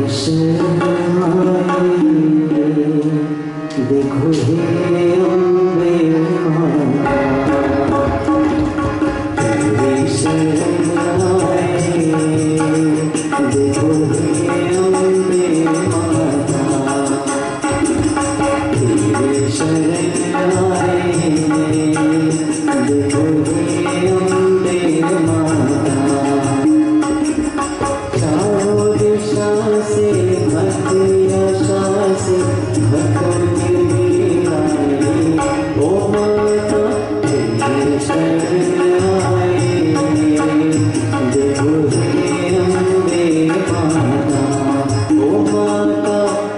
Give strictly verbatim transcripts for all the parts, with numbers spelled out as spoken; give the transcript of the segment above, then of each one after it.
शरण आए, देखो हे अम्बे माता, तेरे शरण आए, देखो हे अम्बे माता, तेरे शरण आए, देखो हे अम्बे माता। चारों दिशा से भक्त आशा से भक्तों की भीड़ आई, ओ माता तेरे शरण आए, देखो हे अम्बे माता, ओ माता।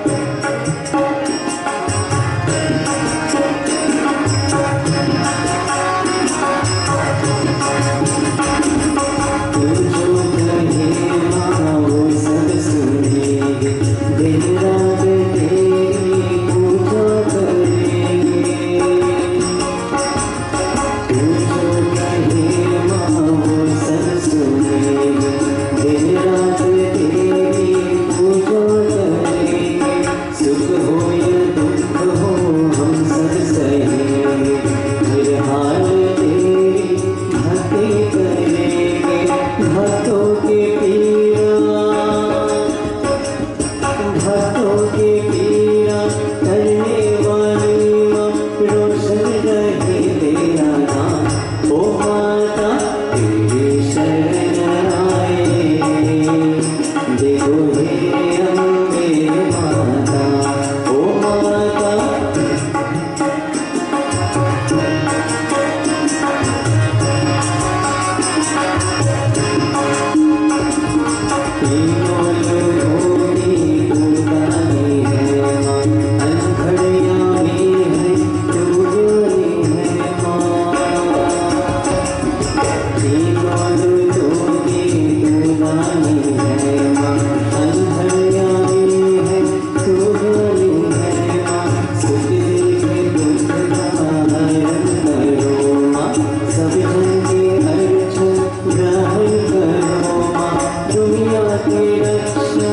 तू जो कहे माँ वो सब सुनेंगे, दिन रात तेरी पूजा करेंगे। तू जो कहे माँ वो सब सुनेंगे, दिन रात तेरी पूजा करेंगे। सुख हो या दुख हो हम सब सहेंगे, हर हाल तेरी भक्ति करेंगे। भक्तों के पीरा, भक्तों के पीरा करने वाली माँ, रोशन रहे तेरा नाम, ओ माता तेरे शरण आए, देखो हे अम्बे माता, ओ माता। तीनों लोगों की पूजानी है माँ, अनखड़ियामी है तू जोड़ी है माँ। तीनों लोगों की पूजानी है माँ, अनखड़ियामी है तू जोड़ी है माँ। सुख देखे दुख का हरण करो माँ, सब जन के अर्चन ग्रहण करो माँ। दुनिया की रक्षा,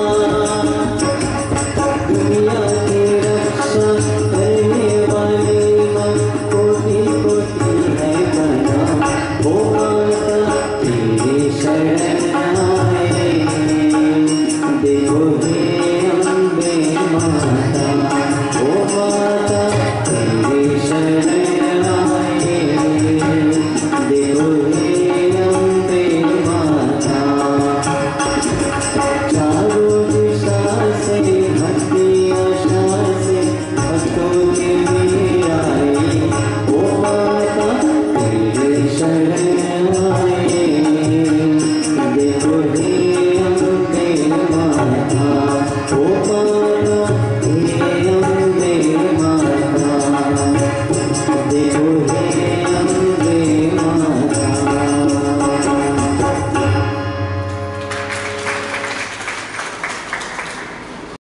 दुनिया की रक्षा करने वाली माँ, कोटि कोटि है प्रणाम, ओ माता तेरे शरण आए, देखो हे अम्बे माता, ओ माता तेरे शरण आए, देखो हे अम्बे माता। चारों दिशा से भक्ति आशा से भक्तों की भीड़ आई, ओ माता तेरे शरण आए, देखो हे अम्बे माता, ओ माता हे अम्बे माता, देखो हे